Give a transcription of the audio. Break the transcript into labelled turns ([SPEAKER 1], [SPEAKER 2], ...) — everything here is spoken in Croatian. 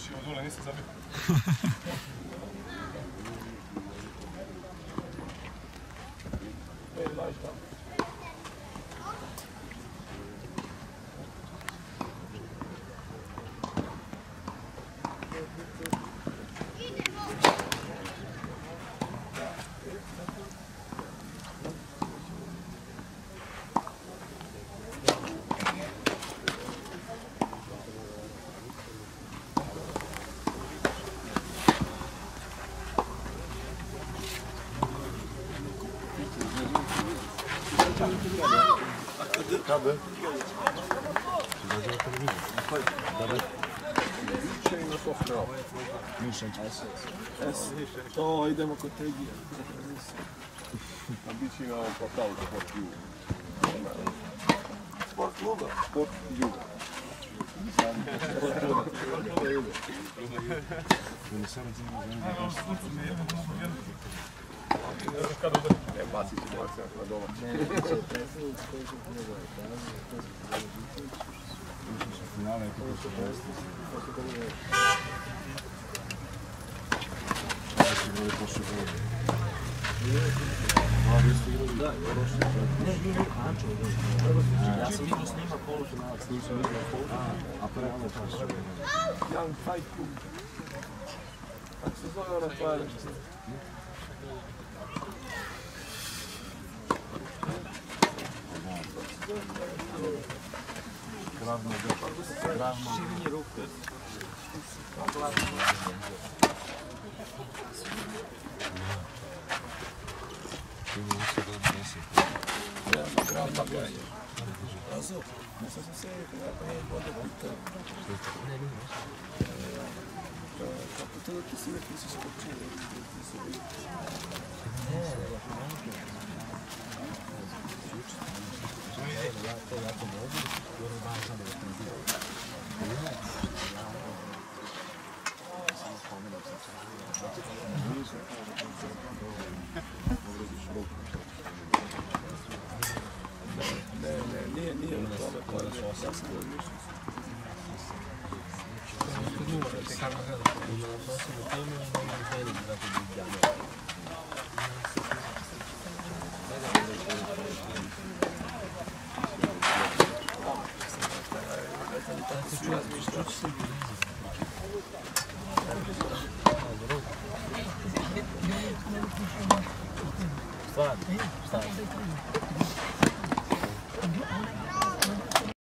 [SPEAKER 1] Znači, od dole nisam zabio.
[SPEAKER 2] Tabii.
[SPEAKER 3] To idemo kod Tegija.
[SPEAKER 2] A bit će na ovom portalu Sport Juga.
[SPEAKER 3] Sport kluba.
[SPEAKER 2] Sport Juga. Ne, bacit će Marcija na domaći.
[SPEAKER 3] Ne, će predsjednik koji će njegove traži, to su predložiti.
[SPEAKER 2] Ušli su finale, kako su presti. Kako su bili pošli boli.
[SPEAKER 3] Da, ne, Ančo je ja sam igrao s njima polufinalac, s njim sam igrao polufinalac.
[SPEAKER 2] A prvo ono kako su bili.
[SPEAKER 3] Young Fight Club. Kako se zove ona tvoja nešto?
[SPEAKER 2] Gravno je gravno.
[SPEAKER 3] Širenje ruke. Gravno je. Razum, sad sam se nekako nije voda pitao. Kako to da ti si uvijek nisi skočio? Ja to mogu, jer je važno da je bio. Samo spomenuo sam se. Ne, nije u tome koje je sasvim odlično. Stvarno?